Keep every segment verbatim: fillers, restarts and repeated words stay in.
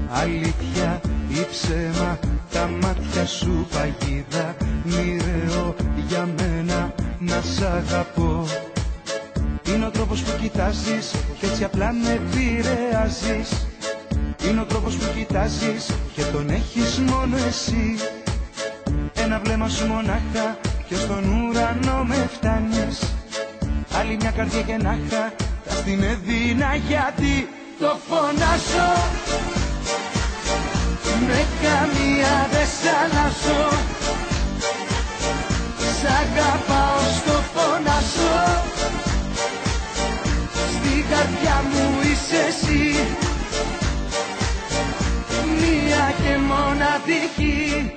Αλήθεια ή ψέμα, τα μάτια σου παγίδα, μοιραίο για μένα να σ' αγαπώ. Είναι ο τρόπος που κοιτάζεις κι έτσι απλά με επηρεάζεις. Είναι ο τρόπος που κοιτάζεις και τον έχεις μόνο εσύ. Ένα βλέμμα σου μονάχα και στον ουρανό με φτάνεις. Άλλη μια καρδιά και να είχα, θα στην έδινα γιατί το φωνάζω. Με καμία δεν σ' αλλάζω. Σ' αγαπάω, στο φωνάζω. Στην καρδιά μου είσαι εσύ, μία και μοναδική.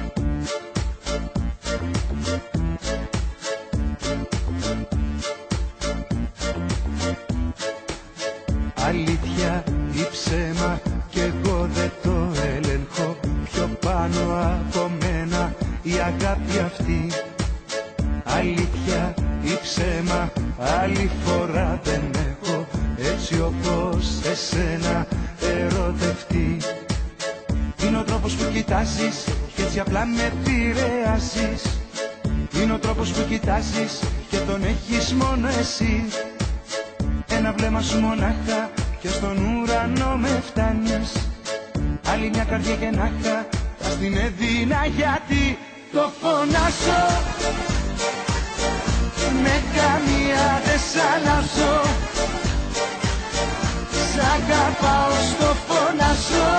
Αλήθεια ή ψέμα, κι εγώ δεν το ελέγχω. Πιο πάνω από μένα η αγάπη αυτή. Αλήθεια ή ψέμα, άλλη φορά δεν έχω έτσι όπως εσένα ερωτευτεί. Είναι ο τρόπος που κοιτάζεις κι έτσι απλά με επηρεάζεις. Είναι ο τρόπος που κοιτάζεις και τον έχεις μόνο εσύ. Ένα βλέμμα σου μονάχα και στον ουρανό με φτάνεις. Άλλη μια καρδιά και να είχα, θα στην έδινα γιατί το φωνάζω. Με καμία δεν σ' αλλάζω. Σ' αγαπάω, στο φωνάζω.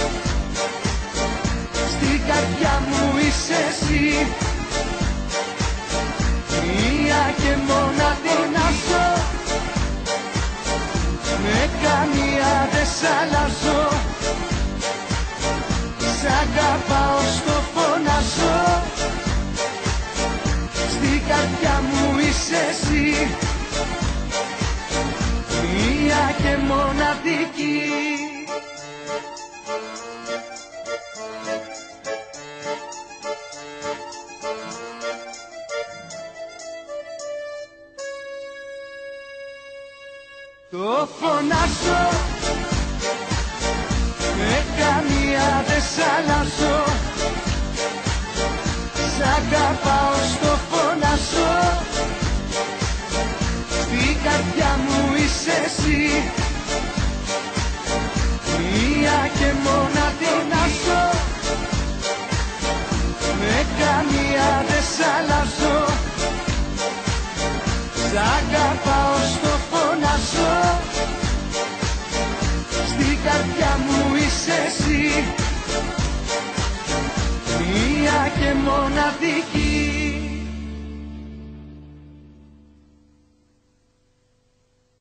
Στην καρδιά μου είσαι εσύ, μία και μοναδική. Με καμία δεν σ' αλλάζω. Σ' αγαπάω, στο φωνάζω. Στην καρδιά μου είσαι εσύ, μία και μοναδική. Το φωνάζω, με καμία δεν σ' αλλάζω. Σ' αγαπάω, στο φωνάζω. Στην καρδιά μου είσαι εσύ, μία και μοναδική. Με καμία δεν σ' αλλάζω. Σ' αγαπάω, στο φωνάζω. Στην καρδιά μου είσαι εσύ, μία και μοναδική.